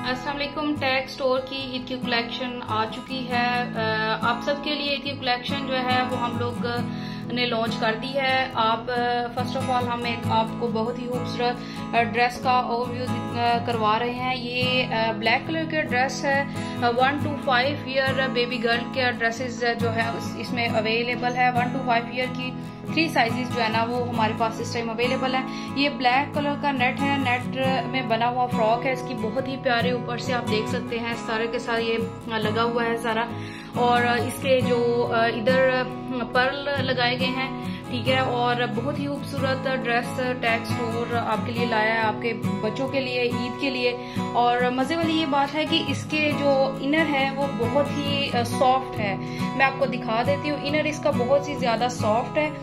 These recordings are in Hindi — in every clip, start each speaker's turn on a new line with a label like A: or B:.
A: अस्सलाम वालेकुम। टैग स्टोर की ईद की कलेक्शन आ चुकी है। आप सबके लिए ईद की कलेक्शन जो है वो हम लोग ने लॉन्च कर दी है। आप फर्स्ट ऑफ ऑल हम एक आपको बहुत ही खूबसूरत ड्रेस का ओवरव्यू करवा रहे हैं। ये ब्लैक कलर के ड्रेस है। 1 to 5 ईयर बेबी गर्ल के ड्रेसेस जो है इसमें अवेलेबल है। 1 to 5 ईयर की 3 साइजेस जो है ना वो हमारे पास इस टाइम अवेलेबल है। ये ब्लैक कलर का नेट है, नेट में बना हुआ फ्रॉक है। इसकी बहुत ही प्यारे ऊपर से आप देख सकते हैं सारे के सारे ये लगा हुआ है सारा, और इसके जो इधर पर्ल लगाए गए हैं, ठीक है। और बहुत ही खूबसूरत ड्रेस टैग स्टोर आपके लिए लाया है, आपके बच्चों के लिए ईद के लिए। और मजे वाली ये बात है कि इसके जो इनर है वो बहुत ही सॉफ्ट है। मैं आपको दिखा देती हूँ। इनर इसका बहुत ही ज्यादा सॉफ्ट है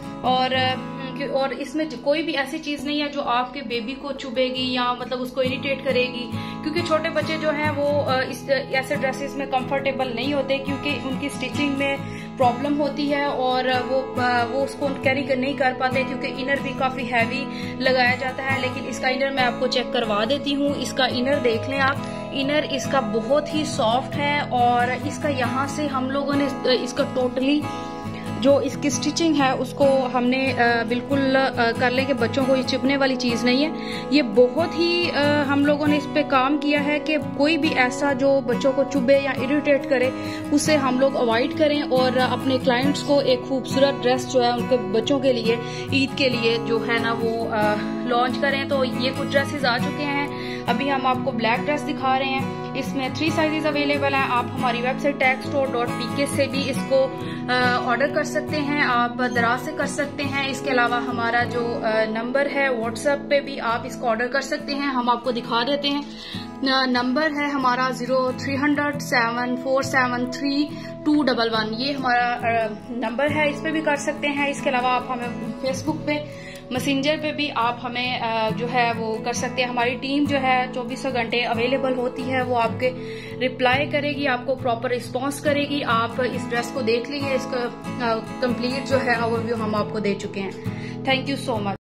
A: और इसमें कोई भी ऐसी चीज नहीं है जो आपके बेबी को चुभेगी या मतलब उसको इरिटेट करेगी, क्योंकि छोटे बच्चे जो हैं वो ऐसे ड्रेसेस में कंफर्टेबल नहीं होते, क्योंकि उनकी स्टिचिंग में प्रॉब्लम होती है और वो उसको कैरी नहीं कर पाते, क्योंकि इनर भी काफी हैवी लगाया जाता है। लेकिन इसका इनर मैं आपको चेक करवा देती हूँ। इसका इनर देख लें आप। इनर इसका बहुत ही सॉफ्ट है और इसका यहाँ से हम लोगों ने इसका टोटली जो इसकी स्टिचिंग है उसको हमने बिल्कुल कर लें कि बच्चों को ये चुभने वाली चीज नहीं है। ये बहुत ही हम लोगों ने इस पे काम किया है कि कोई भी ऐसा जो बच्चों को चुभे या इरिटेट करे उसे हम लोग अवॉइड करें और अपने क्लाइंट्स को एक खूबसूरत ड्रेस जो है उनके बच्चों के लिए ईद के लिए जो है ना वो लॉन्च करें। तो ये कुछ ड्रेसेस आ चुके हैं। अभी हम आपको ब्लैक ड्रेस दिखा रहे हैं। इसमें 3 साइजेस अवेलेबल हैं। आप हमारी वेबसाइट tagstore.pk से भी इसको ऑर्डर कर सकते हैं, आप दराज से कर सकते हैं। इसके अलावा हमारा जो नंबर है व्हाट्सएप पे भी आप इसको ऑर्डर कर सकते हैं। हम आपको दिखा देते हैं। नंबर है हमारा 0300 7473 211। ये हमारा नंबर है, इस पे भी कर सकते हैं। इसके अलावा आप हमें फेसबुक पे मैसेंजर पे भी आप हमें जो है वो कर सकते हैं। हमारी टीम जो है 24 घंटे अवेलेबल होती है। वो आपके रिप्लाई करेगी, आपको प्रॉपर रिस्पॉन्स करेगी। आप इस ड्रेस को देख लीजिए। इसका कंप्लीट जो है ओवरव्यू हम आपको दे चुके हैं। Thank you so much.